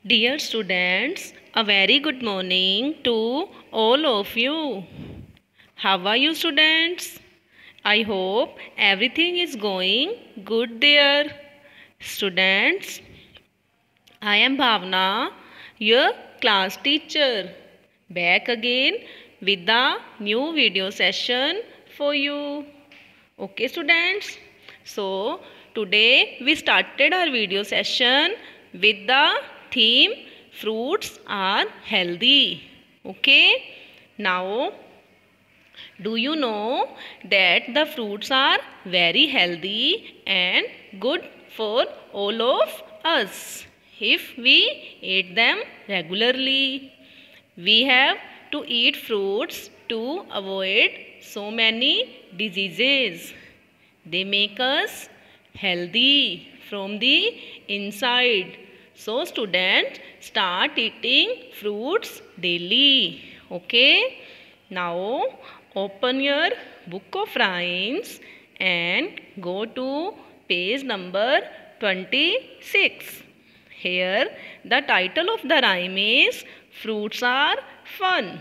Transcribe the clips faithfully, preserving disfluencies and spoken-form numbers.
Dear students, a very good morning to all of you. How are you students? I hope everything is going good there. Students, I am Bhavna, your class teacher, back again with the new video session for you. Okay students, so today we started our video session with the theme fruits are healthy. Okay, now do you know that the fruits are very healthy and good for all of us if we eat them regularly? We have to eat fruits to avoid so many diseases. They make us healthy from the inside. So students, start eating fruits daily. Okay? Now open your book of rhymes and go to page number twenty-six. Here the title of the rhyme is Fruits Are Fun.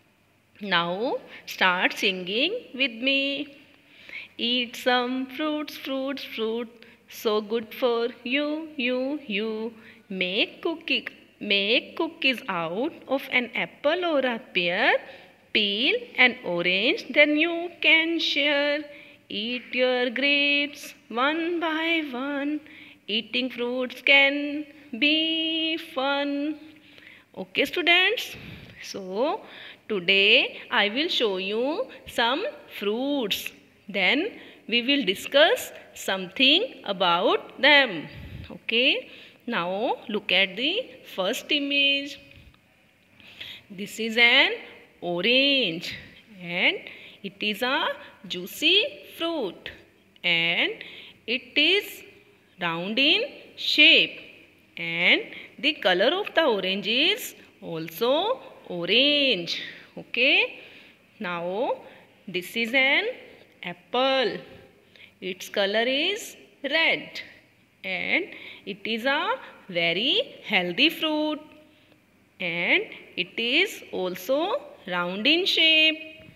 Now start singing with me. Eat some fruits, fruits, fruit, so good for you, you, you. Make cookie, make cookies out of an apple or a pear. Peel an orange, then you can share. Eat your grapes one by one. Eating fruits can be fun. Okay students, so today I will show you some fruits. Then we will discuss something about them. Okay, now look at the first image. This is an orange and it is a juicy fruit and it is round in shape and the color of the orange is also orange. Okay, now this is an apple. Its color is red and it is a very healthy fruit and it is also round in shape.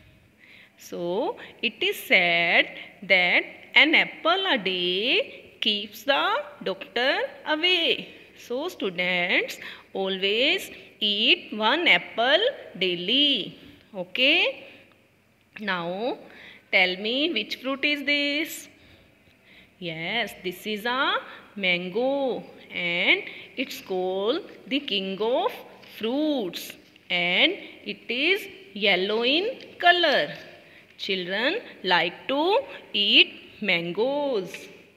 So it is said that an apple a day keeps the doctor away. So students, always eat one apple daily. Okay. Now tell me which fruit is this? Yes, this is a mango and it's called the king of fruits and it is yellow in color. Children like to eat mangoes.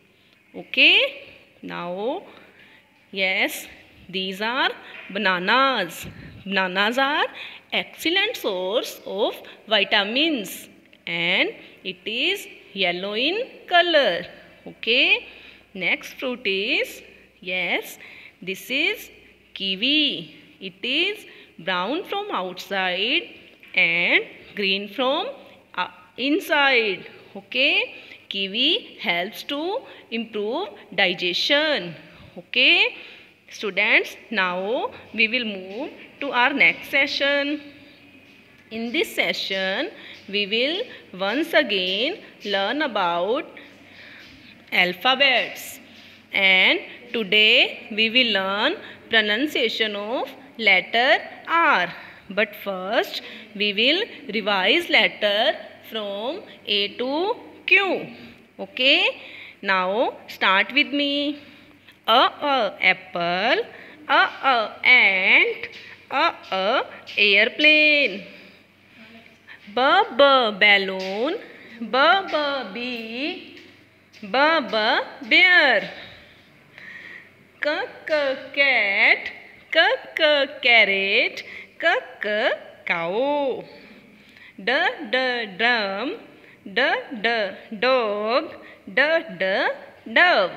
Okay. Now, yes, these are bananas. Bananas are excellent source of vitamins and it is yellow in color. Okay. Next fruit is, yes, this is kiwi. It is brown from outside and green from uh, inside. Okay. Kiwi helps to improve digestion. Okay. Students, now we will move to our next session. In this session, we will once again learn about alphabets and today we will learn pronunciation of letter R. But first we will revise letter from A to Q. Okay. Now start with me. A, a apple, a, a ant, a, a airplane. B, b balloon, b, b bee, B, b bear. C, c cat, c, c carrot, c, c cow. D, d drum, d, d dog, d, d dove.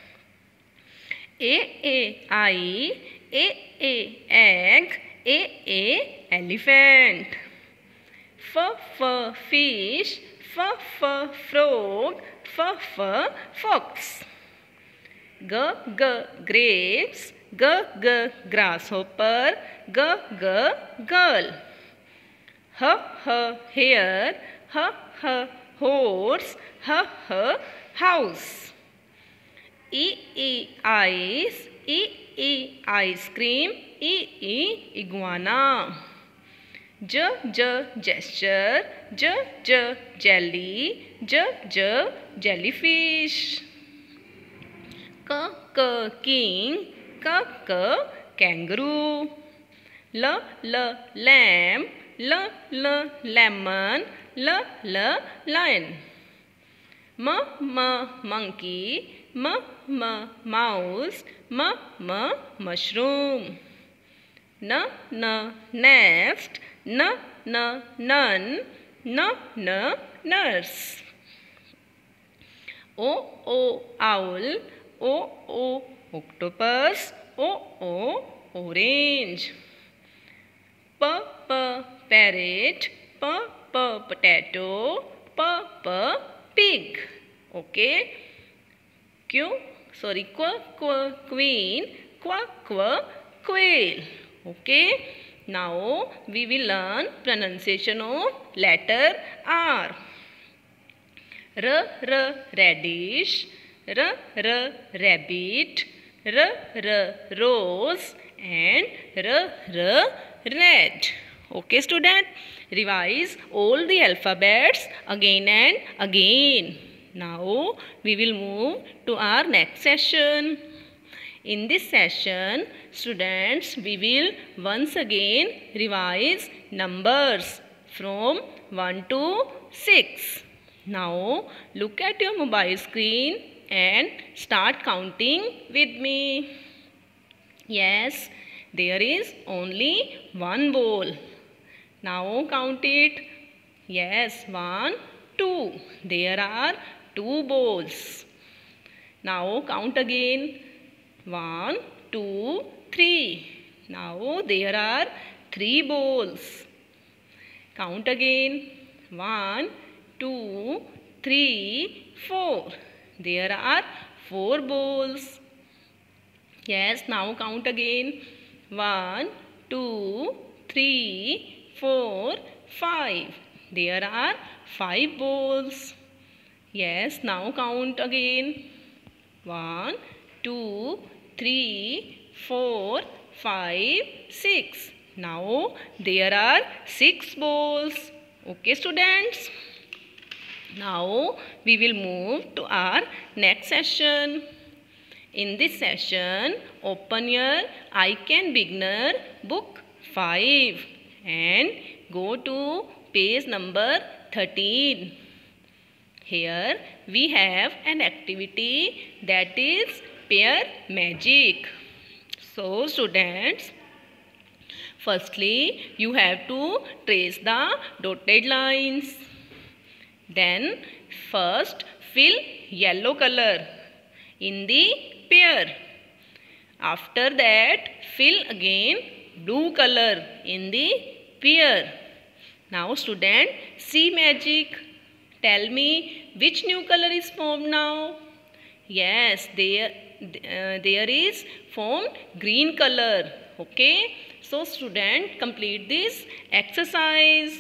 A, a eye, a, a egg, a, a elephant. F, f fish, f, f frog, f, f fox. G, g grapes, G, G, grasshopper. G, G, girl. H, H, hare. H, H, horse. H, H, house. E, E, eyes. E, E, ice cream. E, E, iguana. J, J, gesture. J, J, jelly. J, J, jellyfish. K, K, king. K, K, kangaroo. L, L, lamb. L, L, lemon. L, L, lion. M, M, monkey. M, M, mouse. M, M, mushroom. N, N, nest. N, N, nun. N, N, nurse. O, O, owl. O, O, octopus. O, O, orange. P, P, parrot. P, P, potato. P, P, pig. Okay. Q, sorry, Q, Q, queen. Qu, Qu, quail. Okay. Now we will learn pronunciation of letter R. R, R, radish. R, R, rabbit. R, R, rose. And R, R, red. Okay, student. Revise all the alphabets again and again. Now we will move to our next session. In this session, students, we will once again revise numbers from one to six. Now look at your mobile screen and start counting with me. Yes, there is only one bowl. Now count it. Yes, one, two. There are two bowls. Now count again. One, two, three. Now there are three bowls. Count again. One, two, three, four. There are four bowls. Yes, now count again. One, two, three, four, five. There are five bowls. Yes, now count again. One, two, three, four, five, six. Now there are six bowls. Okay, students. Now we will move to our next session. In this session, open your I Can Beginner book five and go to page number thirteen. Here we have an activity that is pair magic. So students, firstly you have to trace the dotted lines. Then first fill yellow color in the pair. After that fill again blue color in the pair. Now student, see magic. Tell me which new color is formed now. Yes, there, uh, there is formed green color. Okay. So student, complete this exercise.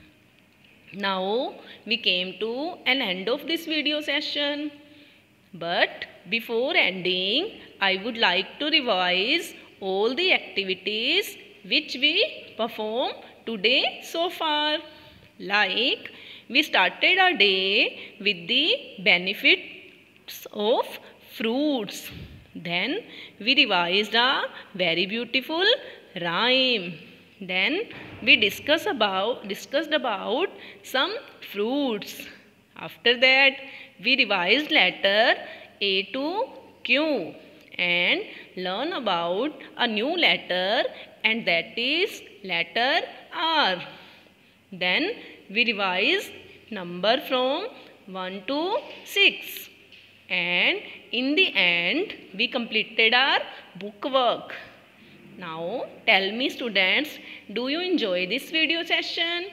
Now we came to an end of this video session. But before ending, I would like to revise all the activities which we performed today so far. Like, we started our day with the benefits of fruits. Then we revised a very beautiful rhyme. Then we discuss about, discussed about some fruits. After that, we revised letter A to Q and learn about a new letter, and that is letter R. Then we revised number from one to six, and in the end we completed our book work. Now tell me students, do you enjoy this video session?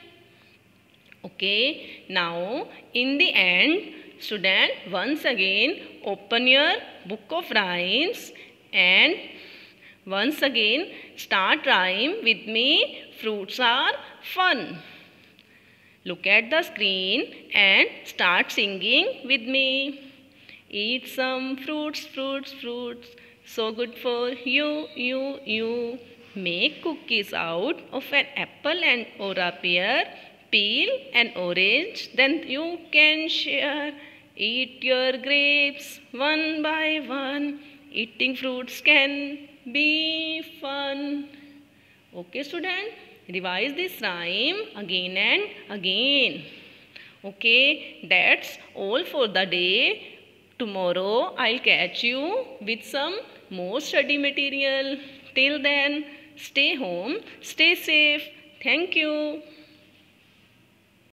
Okay, now in the end, student, once again open your book of rhymes and Once again, start rhyme with me. Fruits are fun. Look at the screen and start singing with me. Eat some fruits, fruits, fruits. So good for you, you, you. Make cookies out of an apple and or a pear. Peel an orange, then you can share. Eat your grapes one by one. Eating fruits can be fun. Okay, student, revise this rhyme again and again. Okay, that's all for the day. Tomorrow I'll catch you with some more study material. Till then, stay home, stay safe. Thank you.